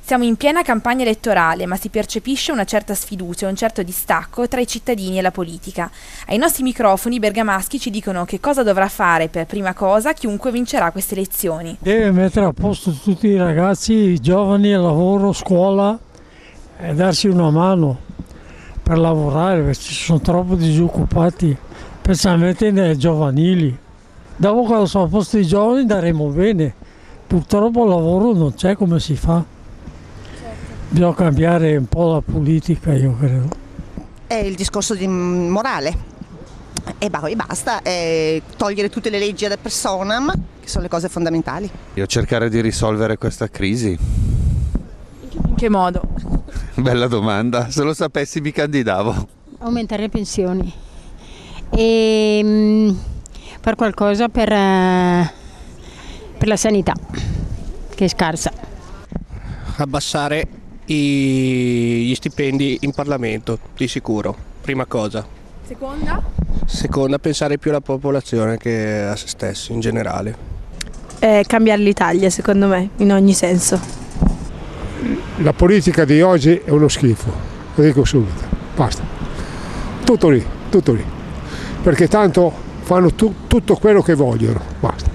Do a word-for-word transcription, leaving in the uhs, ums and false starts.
Siamo in piena campagna elettorale, ma si percepisce una certa sfiducia e un certo distacco tra i cittadini e la politica. Ai nostri microfoni i bergamaschi ci dicono che cosa dovrà fare per prima cosa chiunque vincerà queste elezioni. Deve mettere a posto tutti i ragazzi, i giovani, il lavoro, scuola e darsi una mano per lavorare, perché ci sono troppo disoccupati, specialmente nei giovanili. Dopo che sono a posto i giovani daremo bene, purtroppo il lavoro non c'è, come si fa? Bisogna cambiare un po' la politica, io credo. È il discorso di morale e basta, è togliere tutte le leggi ad personam, che sono le cose fondamentali. Io cercare di risolvere questa crisi. In che modo? Bella domanda, se lo sapessi mi candidavo. Aumentare le pensioni e mh, fare qualcosa per, uh, per la sanità, che è scarsa. Abbassare i, gli stipendi in Parlamento, di sicuro, prima cosa. Seconda? Seconda, pensare più alla popolazione che a se stessi in generale. Eh, cambiare l'Italia, secondo me, in ogni senso. La politica di oggi è uno schifo, lo dico subito, basta. Tutto lì, tutto lì. Perché tanto fanno tu, tutto quello che vogliono, basta.